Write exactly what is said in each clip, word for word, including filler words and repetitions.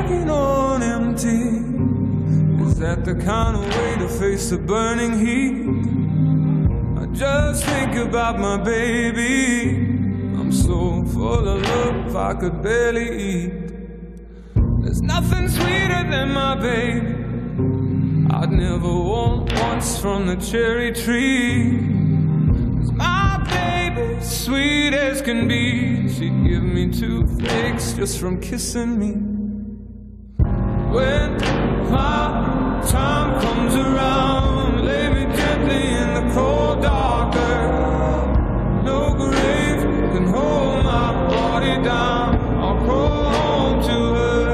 walking on empty. Is that the kind of way to face the burning heat? I just think about my baby. I'm so full of love I could barely eat. There's nothing sweeter than my baby. I'd never want once from the cherry tree. 'Cause my baby's sweet as can be. She'd give me toothaches just from kissing me. When my time comes around, lay me gently in the cold dark earth. No grave can hold my body down. I'll crawl home to her.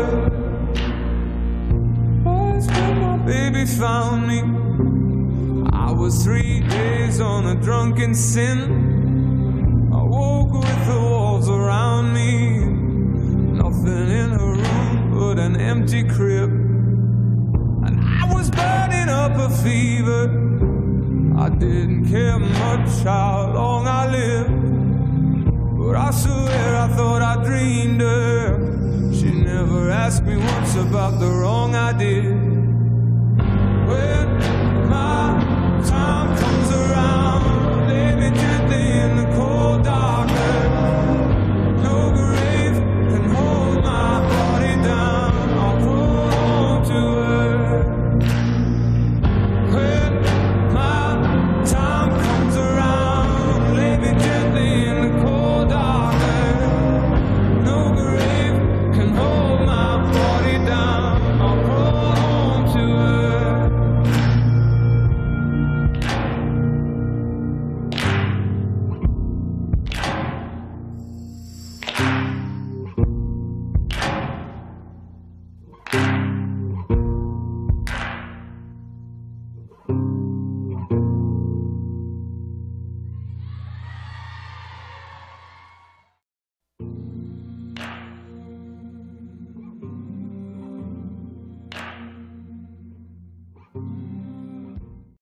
Boys, when my baby found me, I was three days on a drunken sin. I woke with the walls around me, nothing in her room but an empty crib. And I was burning up a fever. I didn't care much how long I lived, but I swear I thought I dreamed her. She never asked me once about the wrong I did.